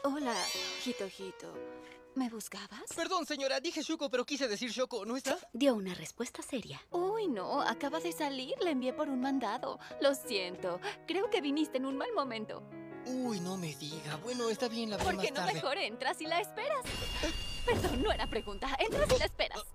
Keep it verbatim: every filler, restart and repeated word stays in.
Hola, Hito-Hito. ¿Me buscabas? Perdón, señora, dije Shuko, pero quise decir Shoko, ¿no está? Dio una respuesta seria. Uy, no, acaba de salir. Le envié por un mandado. Lo siento. Creo que viniste en un mal momento. Uy, no me diga. Bueno, está bien, la veré ¿Por más qué no tarde. mejor entras y la esperas? Perdón, no era pregunta. Entras y la esperas.